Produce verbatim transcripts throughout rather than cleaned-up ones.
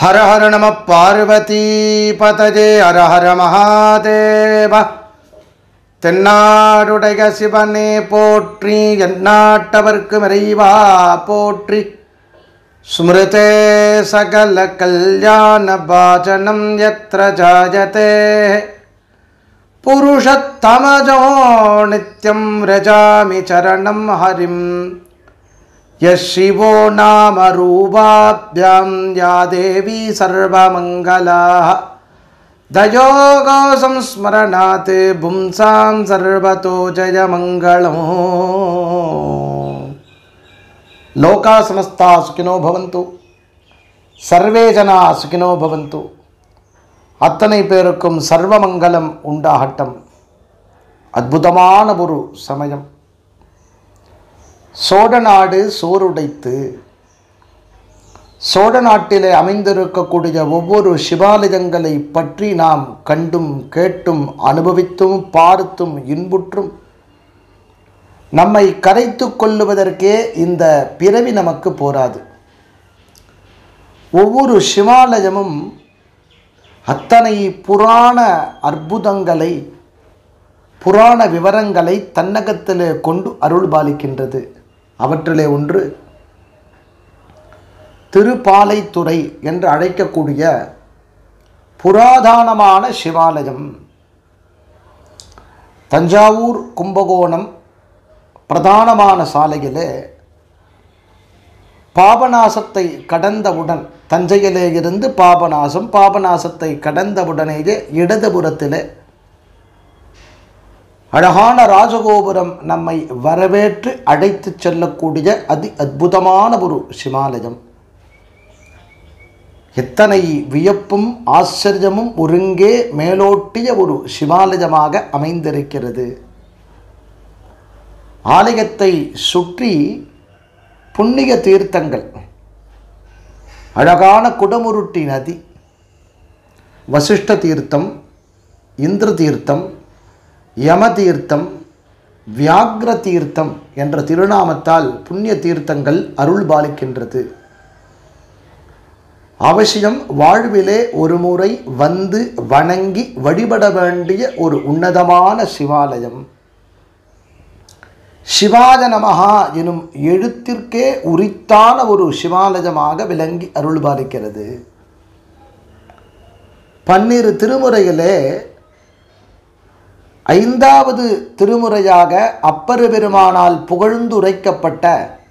हर हर नमः पार्वती पतजे हर हर महादेव தென்னாடுடைய சிவனே போற்றி எந்நாட்டவர்க்கும் இறைவா போற்றி ஸ்மிருதே சகல கல்யாண பாஜனம் யத்ர ஜாயதே புருஷத்தமஜோ நித்யம் ரஜாமி சரணம் ஹரிம் யசிவோ நாம ரூபாப்யாம் யா தேவி சர்வமங்கலா दयोगो संस्मरणात् पुंसां सर्वतो जयमङ्गलम्। लोका समस्ता सुखिनो भवन्तु, सर्वे जना सुखिनो भवन्तु, அத்தனை பேருக்கும் சர்வமங்கலம் உண்டாகட்டும். அற்புதமான ஒரு சமயம். சோழநாடு சோறுடைத்து சோழ நாட்டிலே அமைந்திருக்கக்கூடிய ஒவ்வொரு சிவாலயங்களை பற்றி நாம் கண்டும் கேட்டும் அனுபவித்தும் பார்த்தும் இன்புற்றும் நம்மை கரைத்து கொள்ளுவதற்கே இந்த பிறவி நமக்கு போராது. ஒவ்வொரு சிவாலயமும் அத்தனை புராண அற்புதங்களை புராண விவரங்களை தன்னகத்திலே கொண்டு அருள்பாலிக்கின்றது. அவற்றிலே ஒன்று திருப்பாலைத்துறை என்று அழைக்கக்கூடிய புராதனமான சிவாலயம். தஞ்சாவூர் கும்பகோணம் பிரதானமான சாலையிலே பாபநாசத்தை கடந்தவுடன், தஞ்சையிலே இருந்து பாபநாசம், பாபநாசத்தை கடந்தவுடனேயே இடதுபுறத்திலே அழகான ராஜகோபுரம் நம்மை வரவேற்று அழைத்து செல்லக்கூடிய அதி அற்புதமான ஒரு சிவாலயம். எத்தனை வியப்பும் ஆச்சரியமும் ஒருங்கே மேலோட்டிய ஒரு சிவாலயமாக அமைந்திருக்கிறது. ஆலயத்தை சுற்றி புண்ணிய தீர்த்தங்கள், அழகான குடமுருட்டி நதி, வசிஷ்ட தீர்த்தம், இந்திர தீர்த்தம், யம தீர்த்தம், வியாக்ர தீர்த்தம் என்ற திருநாமத்தால் புண்ணிய தீர்த்தங்கள் அருள் பாலிக்கின்றது. அவசியம் வாழ்விலே ஒரு முறை வந்து வணங்கி வழிபட வேண்டிய ஒரு உன்னதமான சிவாலயம். சிவாய நமஹா எனும் எழுத்திற்கே உரித்தான ஒரு சிவாலயமாக விளங்கி அருள்பாலிக்கிறது. பன்னிரு திருமுறையிலே ஐந்தாவது திருமுறையாக அப்பர் பெருமானால் புகழ்ந்துரைக்கப்பட்ட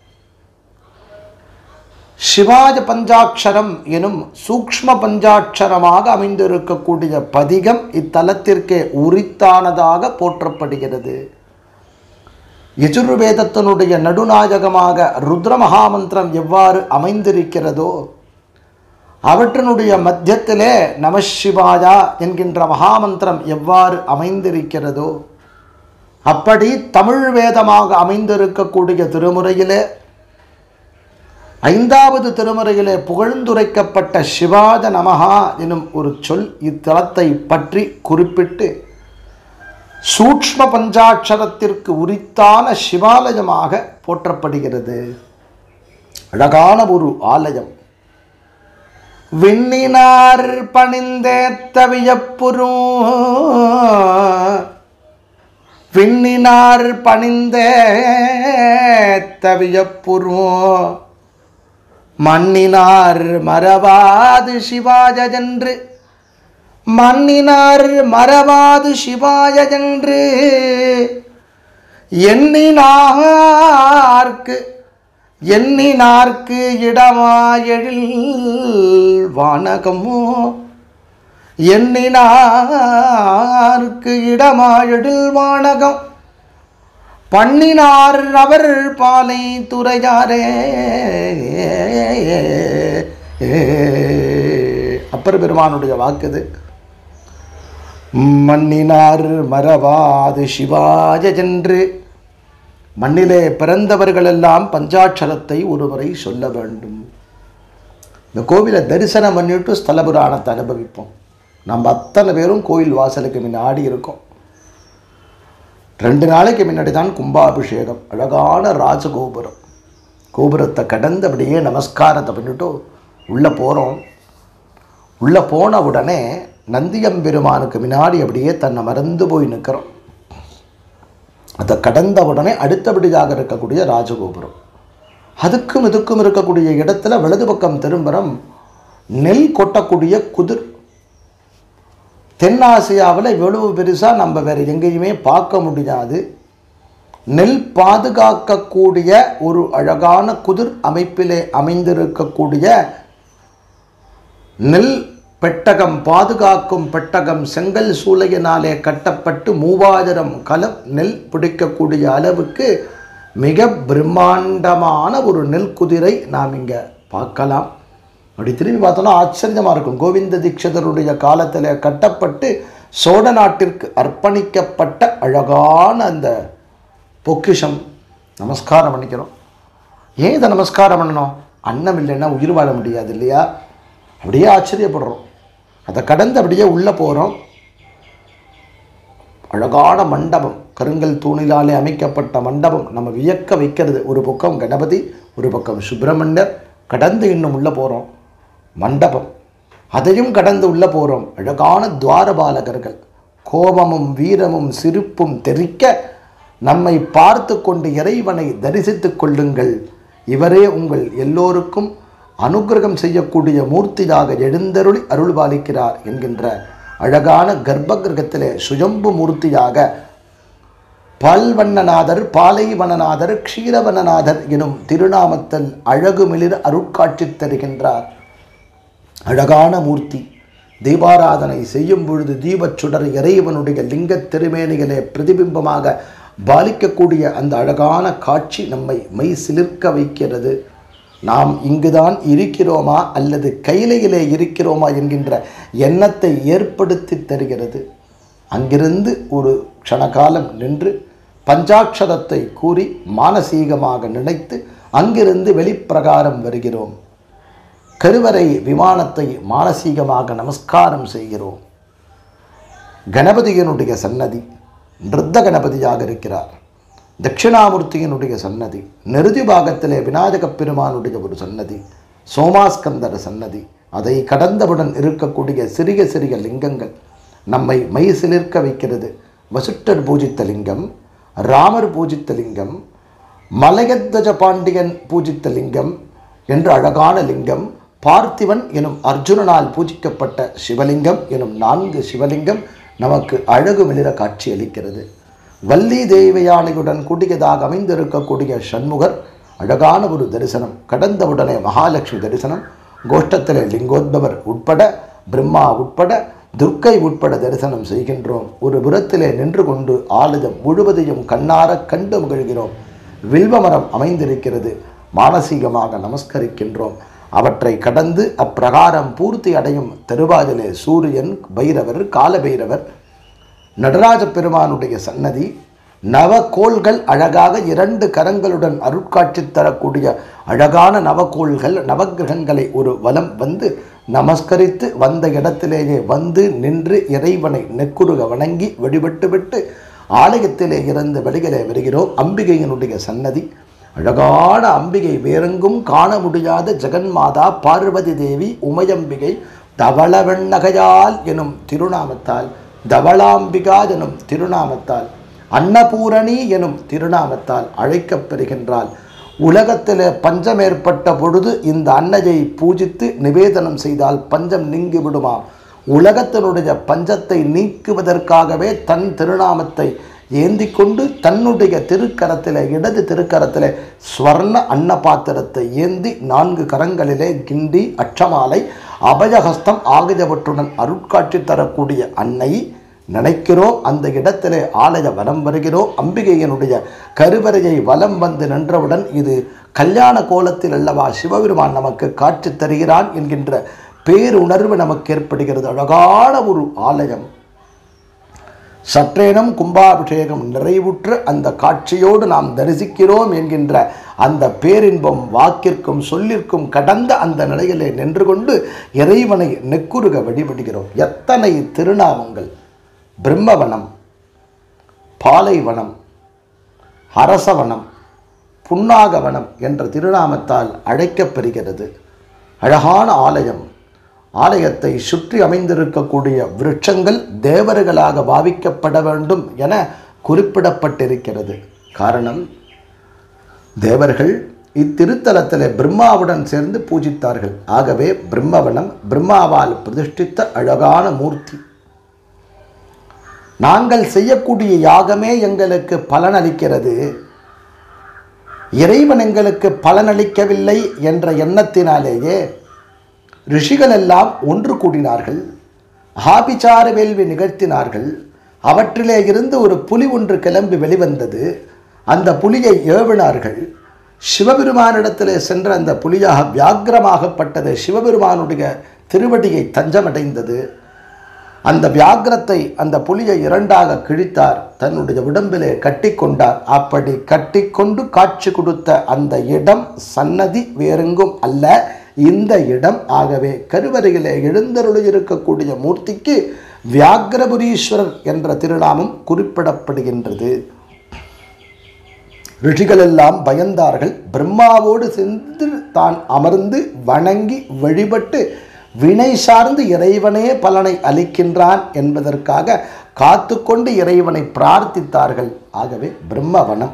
சிவாய பஞ்சாட்சரம் எனும் சூக்ஷ்ம பஞ்சாட்சரமாக அமைந்திருக்கக்கூடிய பதிகம் இத்தலத்திற்கே உரித்தானதாக போற்றப்படுகிறது. யஜுர்வேதத்தினுடைய நடுநாயகமாக ருத்ர மகாமந்திரம் எவ்வாறு அமைந்திருக்கிறதோ அவற்றினுடைய மத்தியத்திலே நமசிவாயா என்கின்ற மகாமந்திரம் எவ்வாறு அமைந்திருக்கிறதோ அப்படி தமிழ் வேதமாக அமைந்திருக்கக்கூடிய திருமுறையிலே ஐந்தாவது திருமுறையிலே புகழ்ந்துரைக்கப்பட்ட சிவாய நமஹா எனும் ஒரு சொல் இத்தலத்தை பற்றி குறிப்பிட்டு சூக்ஷ்ம பஞ்சாட்சரத்திற்கு உரித்தான சிவாலயமாக போற்றப்படுகிறது. அழகான ஒரு ஆலயம். விண்ணினார் பணிந்தேத்த வியப்புறும் விண்ணினார் பணிந்தேத்த வியப்புறும் மன்னினார் மறவாது சிவாயஜென்று மன்னினார் மறவாது சிவாயஜென்று எண்ணினார்க்கு எண்ணினார்க்கு இடமாயெழில் வானகமோ எண்ணினார்க்கு இடமாயெழில் வானகம் பண்ணினார் அவர் பாலை துறையாரே. அப்பர் பெருமானுடைய வாக்குது. மன்னினார் மறவாது சிவாயஜென்று. மண்ணிலே பிறந்தவர்களெல்லாம் பஞ்சாட்சரத்தை ஒருவரை சொல்ல வேண்டும். இந்த கோவிலை தரிசனம் பண்ணிட்டு ஸ்தல புராணத்தை அனுபவிப்போம். நம்ம அத்தனை பேரும் கோயில் வாசலுக்கு முன்னாடி இருக்கோம். ரெண்டு நாளைக்கு முன்னாடி தான் கும்பாபிஷேகம். அழகான ராஜகோபுரம். கோபுரத்தை கடந்து அப்படியே நமஸ்காரத்தை பண்ணிட்டு உள்ளே போகிறோம். உள்ளே போன உடனே நந்தியம்பெருமானுக்கு முன்னாடி அப்படியே தன்னை மறந்து போய் நிற்கிறோம். அதை கடந்த உடனே அடுத்தபடியாக இருக்கக்கூடிய ராஜகோபுரம், அதுக்கும் இதுக்கும் இருக்கக்கூடிய இடத்துல வலது பக்கம் திரும்புறம் நெல் கொட்டக்கூடிய குதிர். தென்னாசியாவில் இவ்வளவு பெருசாக நம்ம வேறு எங்கேயுமே பார்க்க முடியாது. நெல் பாதுகாக்கக்கூடிய ஒரு அழகான குதிர் அமைப்பிலே அமைந்திருக்கக்கூடிய நெல் பெட்டகம், பாதுகாக்கும் பெட்டகம் செங்கல் சூளையினாலே கட்டப்பட்டு மூவாயிரம் கலம் நெல் பிடிக்கக்கூடிய அளவுக்கு மிக பிரம்மாண்டமான ஒரு நெல் குதிரை நாம் இங்கே பார்க்கலாம். அப்படி திரும்பி பார்த்தோன்னா ஆச்சரியமாக இருக்கும். கோவிந்த தீட்சிதருடைய காலத்தில் கட்டப்பட்டு சோழ நாட்டிற்கு அர்ப்பணிக்கப்பட்ட அழகான அந்த பொக்கிஷம். நமஸ்காரம் பண்ணிக்கிறோம். ஏன் இதை நமஸ்காரம் பண்ணணும்? அன்னம் இல்லைன்னா உயிர் வாழ முடியாது இல்லையா? அப்படியே ஆச்சரியப்படுறோம். அதை கடந்து அப்படியே உள்ளே போகிறோம். அழகான மண்டபம், கருங்கல் தூணிலாலே அமைக்கப்பட்ட மண்டபம் நம்ம வியக்க வைக்கிறது. ஒரு பக்கம் கணபதி, ஒரு பக்கம் சுப்பிரமணியர். கடந்து இன்னும் உள்ளே போகிறோம். மண்டபம், அதையும் கடந்து உள்ளே போகிறோம். அழகான துவாரபாலகர்கள், கோபமும் வீரமும் சிரிப்பும் தெரிக்க நம்மை பார்த்து கொண்டு இறைவனை தரிசித்து கொள்ளுங்கள், இவரே உங்கள் எல்லோருக்கும் அனுகிரகம் செய்யக்கூடிய மூர்த்தியாக எழுந்தருளி அருள் பாலிக்கிறார் என்கின்ற அழகான கர்ப்ப கிரகத்திலே சுயம்பு மூர்த்தியாக பால்வண்ணநாதர், பாலைவனநாதர், க்ஷீரவனநாதர் எனும் திருநாமத்தில் அழகுமிளிர் அருட்காட்சி தருகின்றார். அழகான மூர்த்தி. தீபாராதனை செய்யும் பொழுது தீபச்சுடர் இறைவனுடைய லிங்க திருமேனிகளே பிரதிபிம்பமாக பாலிக்கக்கூடிய அந்த அழகான காட்சி நம்மை மெய் சிலிர்க்க வைக்கிறது. நாம் இங்குதான் இருக்கிறோமா அல்லது கையிலையிலே இருக்கிறோமா என்கின்ற எண்ணத்தை ஏற்படுத்தி தருகிறது. அங்கிருந்து ஒரு க்ஷணகாலம் நின்று பஞ்சாட்சரத்தை கூறி மானசீகமாக நினைத்து அங்கிருந்து வெளிப்பிரகாரம் வருகிறோம். கருவறை விமானத்தை மானசீகமாக நமஸ்காரம் செய்கிறோம். கணபதியினுடைய சன்னதி நிருத்த கணபதியாக இருக்கிறார். தட்சிணாமூர்த்தியினுடைய சன்னதி, நெருதி பாகத்திலே விநாயகப் பெருமானுடைய ஒரு சன்னதி, சோமாஸ்கந்தர் சன்னதி, அதை கடந்தவுடன் இருக்கக்கூடிய சிறிய சிறிய லிங்கங்கள் நம்மை மெய் சிலிர்க்க வைக்கிறது. வசிஷ்டர் பூஜித்த லிங்கம், ராமர் பூஜித்த லிங்கம், மலையத்வஜ பாண்டியன் பூஜித்த லிங்கம் என்று அழகான லிங்கம், பார்த்திவன் எனும் அர்ஜுனனால் பூஜிக்கப்பட்ட சிவலிங்கம் எனும் நான்கு சிவலிங்கம் நமக்கு அழகு மிளிர காட்சி அளிக்கிறது. வள்ளி தேவயானையுடன் கூடியதாக அமைந்திருக்கக்கூடிய சண்முகர் அழகான ஒரு தரிசனம். கடந்தவுடனே மகாலட்சுமி தரிசனம். கோஷ்டத்திலே லிங்கோத்பவர் உட்பட, பிரம்மா உட்பட, துர்க்கை உட்பட தரிசனம் செய்கின்றோம். ஒரு புறத்திலே நின்று கொண்டு ஆலயம் முழுவதையும் கண்ணார கண்டு மகிழ்கிறோம். வில்வமரம் அமைந்திருக்கிறது. மானசீகமாக நமஸ்கரிக்கின்றோம். அவற்றை கடந்து அப்பிரகாரம் பூர்த்தி அடையும் தருவாதிலே சூரியன், பைரவர், காலபைரவர், நடராஜ பெருமானுடைய சன்னதி, நவகோள்கள் அழகாக இரண்டு கரங்களுடன் அருட்காட்சி தரக்கூடிய அழகான நவகோள்கள், நவகிரகங்களை ஒரு வலம் வந்து நமஸ்கரித்து வந்த இடத்திலேயே வந்து நின்று இறைவனை நெக்குருக வணங்கி வழிபட்டுவிட்டு ஆலயத்திலே இருந்து வெளியிலே வருகிறோம். அம்பிகையினுடைய சன்னதி, அழகான அம்பிகை, வேறெங்கும் காண முடியாத ஜெகன்மாதா பார்வதி தேவி உமையம்பிகை தவளவெண்ணகையால் எனும் திருநாமத்தால், தவளாம்பிகா எனும் திருநாமத்தால், அன்னபூரணி எனும் திருநாமத்தால் அழைக்கப்பெறுகின்றாள். உலகத்தில் பஞ்சம் ஏற்பட்ட பொழுது இந்த அன்னையை பூஜித்து நிவேதனம் செய்தால் பஞ்சம் நீங்கி விடுமாம். உலகத்தினுடைய பஞ்சத்தை நீக்குவதற்காகவே தன் திருநாமத்தை ஏந்தி கொண்டு தன்னுடைய திருக்கரத்திலே, இடது திருக்கரத்திலே ஸ்வர்ண அன்ன பாத்திரத்தை ஏந்தி நான்கு கரங்களிலே கிண்டி, அட்சமாலை, அபயஹஸ்தம் ஆகியவற்றுடன் அருட்காட்சி தரக்கூடிய அன்னை நினைக்கிறோம். அந்த இடத்திலே ஆலய வலம் வருகிறோம். அம்பிகையினுடைய கருவறையை வலம் வந்து நின்றவுடன் இது கல்யாண கோலத்தில் அல்லவா சிவபெருமான் நமக்கு காட்சி தருகிறான் என்கின்ற பேருணர்வு நமக்கு ஏற்படுகிறது. அழகான ஒரு ஆலயம். சற்றேனும் கும்பாபிஷேகம் நிறைவுற்று அந்த காட்சியோடு நாம் தரிசிக்கிறோம் என்கின்ற அந்த பேரின்பம் வாக்கிற்கும் சொல்லிற்கும் கடந்த அந்த நிலையிலே நின்று கொண்டு இறைவனை நெக்குருக வழிபடுகிறோம். எத்தனை திருநாமங்கள்! பிரம்மவனம், பாலைவனம், அரசவனம், புன்னாகவனம் என்ற திருநாமத்தால் அழைக்கப்பெறுகிறது. அழகான ஆலயம். ஆலயத்தை சுற்றி அமைந்திருக்கக்கூடிய விருட்சங்கள் தேவர்களாக பாவிக்கப்பட வேண்டும் என குறிப்பிடப்பட்டிருக்கிறது. காரணம், தேவர்கள் இத்திருத்தலத்திலே பிரம்மாவுடன் சேர்ந்து பூஜித்தார்கள். ஆகவே பிரம்மவனம் பிரம்மாவால் பிரதிஷ்டித்த அழகான மூர்த்தி. நாங்கள் செய்யக்கூடிய யாகமே எங்களுக்கு பலனளிக்கிறது, இறைவன் எங்களுக்கு பலனளிக்கவில்லை என்ற எண்ணத்தினாலேயே ரிஷிகள் எல்லாம் ஒன்று கூடினார்கள், ஆபிசார வேள்வி நிகழ்த்தினார்கள். அவற்றிலே இருந்து ஒரு புலி ஒன்று கிளம்பி வெளிவந்தது. அந்த புலியை ஏவினார்கள். சிவபெருமானிடத்திலே சென்ற அந்த புலியாக வியாக்கிரமாகப்பட்டது. சிவபெருமானுடைய திருவடியை தஞ்சமடைந்தது. அந்த வியாக்கிரத்தை, அந்த புலியை இரண்டாக கிழித்தார், தன்னுடைய உடம்பிலே கட்டி கொண்டார். அப்படி கட்டி கொண்டு காட்சி கொடுத்த அந்த இடம் சன்னதி வேறெங்கும் அல்ல, இந்த இடம். ஆகவே கருவறையிலே எழுந்தருளி இருக்கக்கூடிய மூர்த்திக்கு வியாக்கிரபுரீஸ்வரர் என்ற திருநாமம் குறிப்பிடப்படுகின்றது. ரிஷிகள் எல்லாம் பயந்தார்கள். பிரம்மாவோடு சென்று தான் அமர்ந்து வணங்கி வழிபட்டு வினை சார்ந்து இறைவனே பலனை அளிக்கின்றான் என்பதற்காக காத்து கொண்டு இறைவனை பிரார்த்தித்தார்கள். ஆகவே பிரம்மவனம்.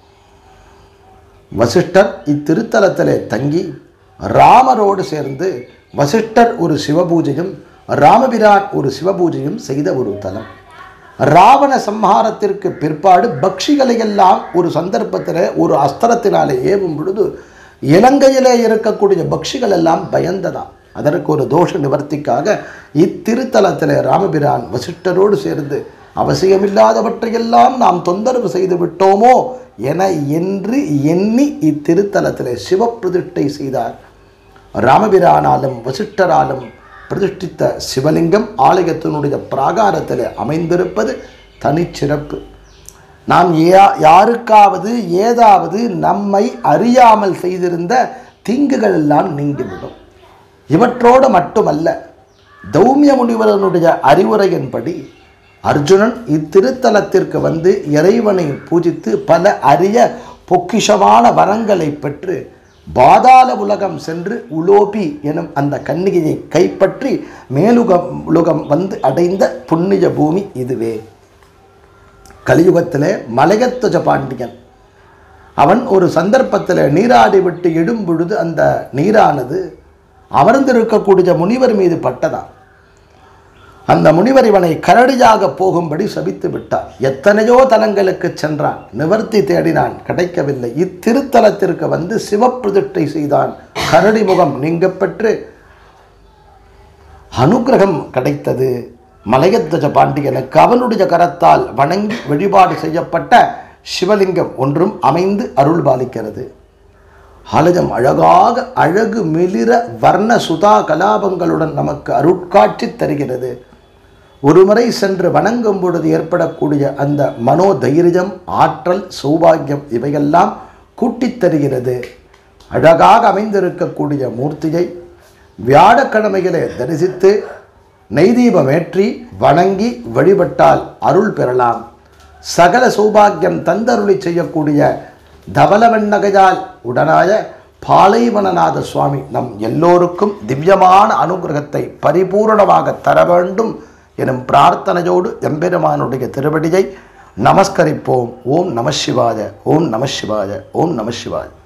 வசிஷ்டர் இத்திருத்தலத்திலே தங்கி ராமரோடு சேர்ந்து வசிஷ்டர் ஒரு சிவபூஜையும் ராமபிரான் ஒரு சிவபூஜையும் செய்த ஒரு தலம். ராவண சம்ஹாரத்திற்கு பிற்பாடு பக்ஷிகளை எல்லாம் ஒரு சந்தர்ப்பத்தில் ஒரு அஸ்திரத்தினாலே ஏவும் பொழுது இலங்கையிலே இருக்கக்கூடிய பக்ஷிகள் எல்லாம் பயந்ததாம். அதற்கு ஒரு தோஷ நிவர்த்திக்காக இத்திருத்தலத்திலே ராமபிரான் வசிஷ்டரோடு சேர்ந்து அவசியமில்லாதவற்றையெல்லாம் நாம் தொந்தரவு செய்து விட்டோமோ என என்று எண்ணி இத்திருத்தலத்திலே சிவப்பிரதிஷ்டை செய்தார். ராமபிரானாலும் வசிஷ்டராலும் பிரதிஷ்டித்த சிவலிங்கம் ஆலயத்தினுடைய பிராகாரத்தில் அமைந்திருப்பது தனிச்சிறப்பு. நாம் யாருக்காவது ஏதாவது நம்மை அறியாமல் செய்திருந்த தீங்குகள் எல்லாம் நீங்கிவிடும். இவற்றோடு மட்டுமல்ல, தௌமிய முனிவரனுடைய அறிவுரையின்படி அர்ஜுனன் இத்திருத்தலத்திற்கு வந்து இறைவனை பூஜித்து பல அரிய பொக்கிஷமான வரங்களை பெற்று பாதாள உலகம் சென்று உலோபி எனும் அந்த கன்னிகையை கைப்பற்றி மேலுகம் உலகம் வந்து அடைந்த புண்ணிய பூமி இதுவே. கலியுகத்திலே மலையத்வஜ பாண்டியன் அவன் ஒரு சந்தர்ப்பத்தில் நீராடி விட்டு இடும் பொழுது அந்த நீரானது அமர்ந்திருக்கக்கூடிய முனிவர் மீது பட்டதான். அந்த முனிவர் இவனை கரடியாக போகும்படி சபித்து விட்டார். எத்தனையோ தலங்களுக்கு சென்றான், நிவர்த்தி தேடினான், கிடைக்கவில்லை. இத்திருத்தலத்திற்கு வந்து சிவப்பிரதிஷ்டை செய்தான். கரடி முகம் நீங்க பெற்று அனுகிரகம் கிடைத்தது. மலையத்வஜ பாண்டியனுக்கு அவனுடைய கரத்தால் வணங்கி வழிபாடு செய்யப்பட்ட சிவலிங்கம் ஒன்றும் அமைந்து அருள் பாலிக்கிறது. ஆலயம் அழகாக அழகு மிளிர வர்ண சுதா கலாபங்களுடன் நமக்கு அருட்காட்சி தருகிறது. ஒருமுறை சென்று வணங்கும் பொழுது ஏற்படக்கூடிய அந்த மனோதைரியம், ஆற்றல், சௌபாகியம் இவையெல்லாம் கூட்டித் தருகிறது. அழகாக அமைந்திருக்கக்கூடிய மூர்த்தியை வியாழக்கிழமையிலே தரிசித்து நெய்தீபமேற்றி வணங்கி வழிபட்டால் அருள் பெறலாம். சகல சௌபாகியம் தந்தருளி செய்யக்கூடிய தவலவெண்ணகையால் உடனாய பாலைவனநாத சுவாமி நம் எல்லோருக்கும் திவ்யமான அனுகிரகத்தை பரிபூரணமாக தர வேண்டும் எனும் பிரார்த்தனையோடு எம்பெருமானுடைய திருவடியை நமஸ்கரிப்போம். ஓம் நம சிவாய, ஓம் நம சிவாய, ஓம் நம சிவாய.